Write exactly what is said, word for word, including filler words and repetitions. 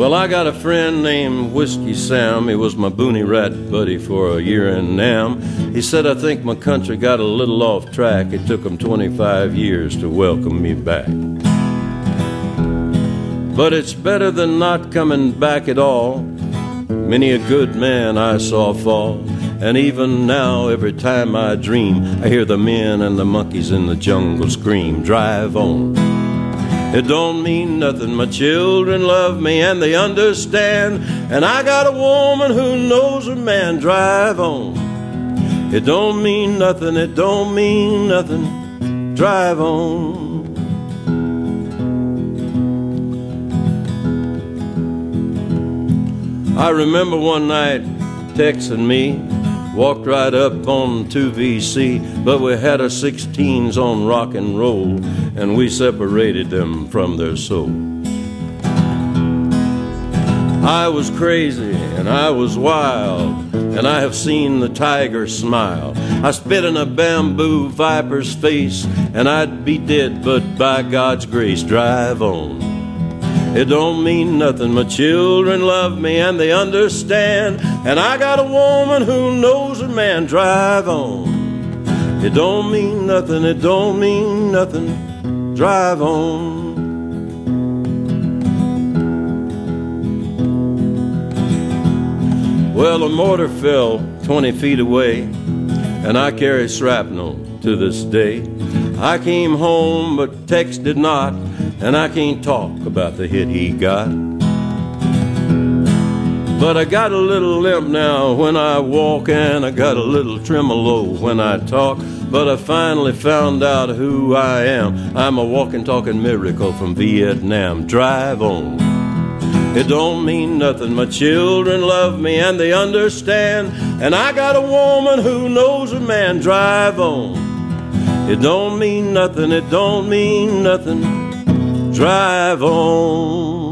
Well, I got a friend named Whiskey Sam. He was my boonie rat buddy for a year in Nam. He said, I think my country got a little off track. It took him twenty-five years to welcome me back. But it's better than not coming back at all. Many a good man I saw fall. And even now, every time I dream, I hear the men and the monkeys in the jungle scream, drive on. It don't mean nothing, my children love me and they understand. And I got a woman who knows her man, drive on. It don't mean nothing, it don't mean nothing, drive on. I remember one night texting me, walked right up on two V C, but we had our sixteens on rock and roll, and we separated them from their soul. I was crazy and I was wild, and I have seen the tiger smile. I spit in a bamboo viper's face, and I'd be dead, but by God's grace, drive on. It don't mean nothing, my children love me and they understand. And I got a woman who knows her man, drive on. It don't mean nothing, it don't mean nothing, drive on. Well, a mortar fell twenty feet away, and I carry shrapnel to this day. I came home, but Tex did not, and I can't talk about the hit he got. But I got a little limp now when I walk, and I got a little tremolo when I talk. But I finally found out who I am. I'm a walking, talking miracle from Vietnam. Drive on. It don't mean nothing, my children love me and they understand. And I got a woman who knows her man, drive on. It don't mean nothing, it don't mean nothing, drive on.